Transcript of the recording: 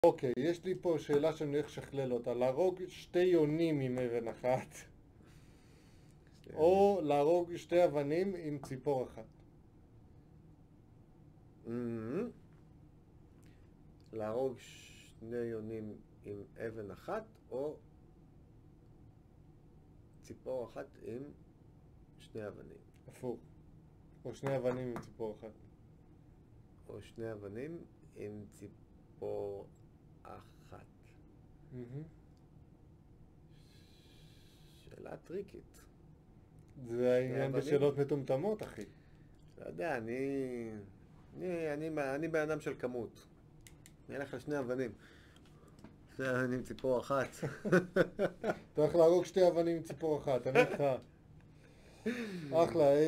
אוקיי, יש לי פה שאלה שאני הולך לשכלל אותה. להרוג שתי יונים עם אבן אחת, או להרוג שתי אבנים עם ציפור אחת. להרוג שני יונים עם אבן אחת, או ציפור אחת עם שני אבנים. הפוך. או שני אבנים עם ציפור אחת. או שני אבנים עם ציפור אחת. שאלה טריקית. זה העניין בשאלות מטומטמות, אחי. לא יודע, אני בן אדם של כמות. אני אלך לשני אבנים. שני אבנים עם ציפור אחת. אתה הולך להרוג שתי אבנים עם ציפור אחת, אני איתך. אחלה.